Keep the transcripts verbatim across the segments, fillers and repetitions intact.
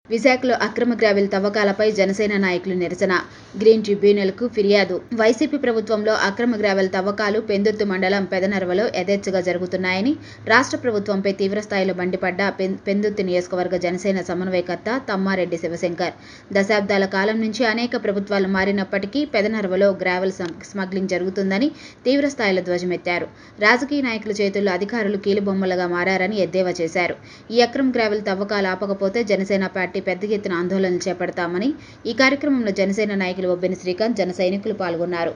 విశాఖలో అక్రమ గ్రావెల్ తవ్వకాలపై జనసేన నాయకులు నిరసన. గ్రీన్ ట్రిబ్యునల్కు ఫిర్యాదు. వైసీపీ ప్రభుత్వంలో అక్రమ గ్రావెల్ తవ్వకాలు పెందుర్తి మండలం పెదనర్వలో యథేచ్ఛగా జరుగుతున్నాయని రాష్ట్ర ప్రభుత్వంపై తీవ్రస్థాయిలో మండిపడ్డ పెందుర్తి నియోజకవర్గ జనసేన సమన్వయకర్త తమ్మారెడ్డి శివశంకర్. దశాబ్దాల కాలం నుంచి అనేక ప్రభుత్వాలు మారినప్పటికీ పెదనర్వలో గ్రావెల్ స్మగ్లింగ్ జరుగుతుందని తీవ్రస్థాయిలో ధ్వజమెత్తారు. రాజకీయ నాయకుల చేతుల్లో అధికారులు కీలుబొమ్మలుగా మారారని ఎద్దేవా చేశారు. ఈ అక్రమ గ్రావెల్ తవ్వకాలు ఆపకపోతే జనసేన పార్టీ పెద్ద ఎత్తున ఆందోళనలు చేపడతామని ఈ కార్యక్రమంలో జనసేన నాయకులు బొబ్బిన శ్రీకాంత్, జన సైనికులు పాల్గొన్నారు.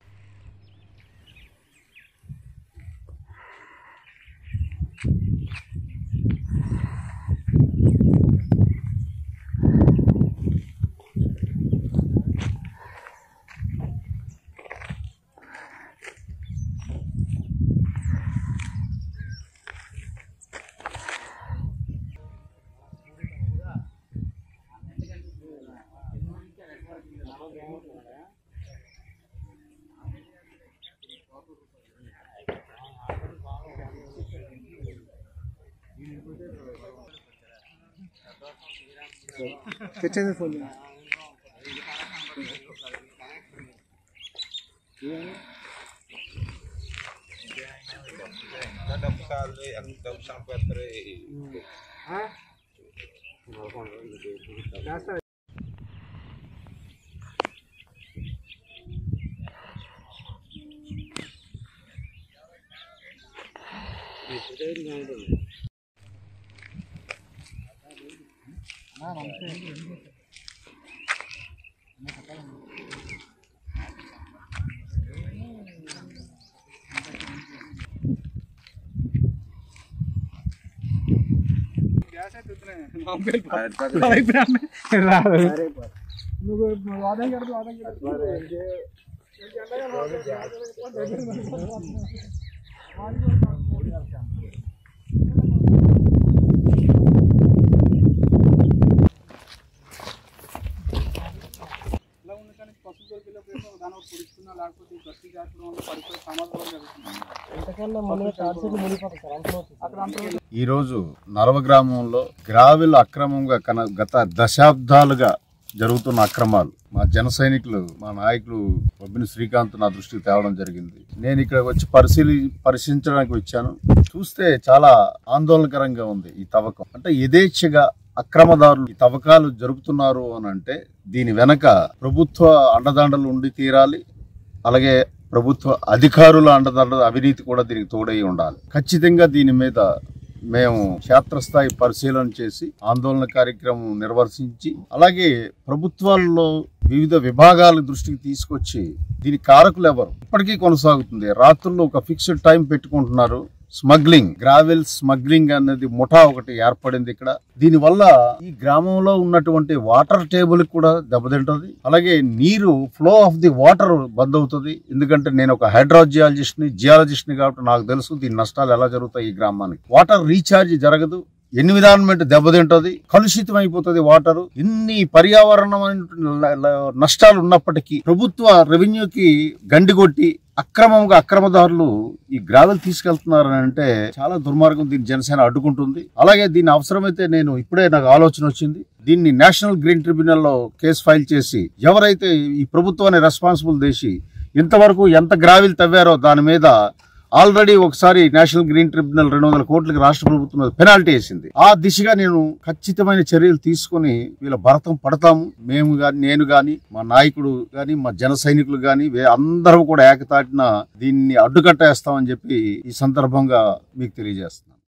తెచ్చేది ఫోన్ ఈరోజు నలవ గ్రామంలో గ్రావెల్ అక్రమంగా కన గత దశాబ్దాలుగా జరుగుతున్న అక్రమాలు మా జన సైనికులు మా నాయకులు బొబ్బిన శ్రీకాంత్ నా దృష్టికి తేవడం జరిగింది. నేను ఇక్కడ వచ్చి పరిశీలి పరిశీలించడానికి వచ్చాను. చూస్తే చాలా ఆందోళనకరంగా ఉంది. ఈ తవ్వకం అంటే యథేచ్ఛగా అక్రమదారులు ఈ తవ్వకాలు జరుపుతున్నారు అని అంటే దీని వెనక ప్రభుత్వ అండదండలు ఉండి తీరాలి. అలాగే ప్రభుత్వ అధికారుల అండదండ అవినీతి కూడా దీనికి తోడై ఉండాలి. ఖచ్చితంగా దీని మీద మేము క్షేత్రస్థాయి పరిశీలన చేసి ఆందోళన కార్యక్రమం నిర్వర్తించి అలాగే ప్రభుత్వాల్లో వివిధ విభాగాల దృష్టికి తీసుకొచ్చి దీని కారకులు ఎవరు ఇప్పటికీ కొనసాగుతుంది. రాత్రుల్లో ఒక ఫిక్స్డ్ టైం పెట్టుకుంటున్నారు. స్మగ్లింగ్ గ్రావెల్ స్మగ్లింగ్ అనేది ముఠా ఒకటి ఏర్పడింది ఇక్కడ. దీని వల్ల ఈ గ్రామంలో ఉన్నటువంటి వాటర్ టేబుల్ కూడా దెబ్బతింటది. అలాగే నీరు ఫ్లో ఆఫ్ ది వాటర్ బంద్ అవుతుంది. ఎందుకంటే నేను ఒక హైడ్రోజియాలజిస్ట్ ని జియాలజిస్ట్ ని కాబట్టి నాకు తెలుసు దీని నష్టాలు ఎలా జరుగుతాయి. ఈ గ్రామానికి వాటర్ రీఛార్జ్ జరగదు. ఎన్విరాన్మెంట్ దెబ్బతింటది, కలుషితం అయిపోతుంది వాటర్. ఇన్ని పర్యావరణ నష్టాలు ఉన్నప్పటికీ ప్రభుత్వ రెవెన్యూకి గండిగొట్టి అక్రమంగా అక్రమదారులు ఈ గ్రావెల్ తీసుకెళ్తున్నారని అంటే చాలా దుర్మార్గం. దీన్ని జనసేన అడ్డుకుంటుంది. అలాగే దీన్ని అవసరమైతే నేను ఇప్పుడే నాకు ఆలోచన వచ్చింది, దీన్ని నేషనల్ గ్రీన్ ట్రిబ్యునల్ లో కేసు ఫైల్ చేసి ఎవరైతే ఈ ప్రభుత్వాన్ని రెస్పాన్సిబుల్ చేసి ఇంతవరకు ఎంత గ్రావెల్ తవ్వారో దాని మీద ఆల్రెడీ ఒకసారి నేషనల్ గ్రీన్ ట్రిబ్యునల్ రెండు వందల కోట్లకి రాష్ట్ర ప్రభుత్వం పెనాల్టీ వేసింది. ఆ దిశగా నేను ఖచ్చితమైన చర్యలు తీసుకుని వీళ్ళ భరతం పడతాము. మేము గాని నేను గాని మా నాయకుడు గాని మా జన సైనికులు గాని అందరూ కూడా ఏకతాటిన దీన్ని అడ్డుకట్టేస్తామని చెప్పి ఈ సందర్భంగా మీకు తెలియజేస్తున్నాను.